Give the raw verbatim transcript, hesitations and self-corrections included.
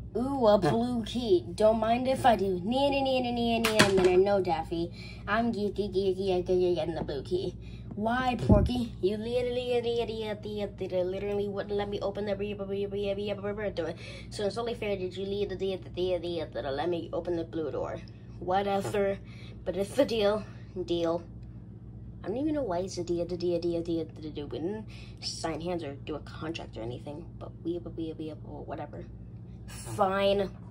Ooh, a blue key. Don't mind if I do. Nee, nee, nee, nee, nee, nee, nee, no, Daffy. I'm geeky, geeky, geeky, getting the blue key. Why, Porky? You literally, literally, literally wouldn't let me open the door. So it's only fair that you lead the let me open the blue door. Whatever, but it's the deal. Deal. I don't even know why it's a deal, the deal, deal, deal, to do. We didn't sign hands or do a contract or anything, but we, we, we, whatever. Fine.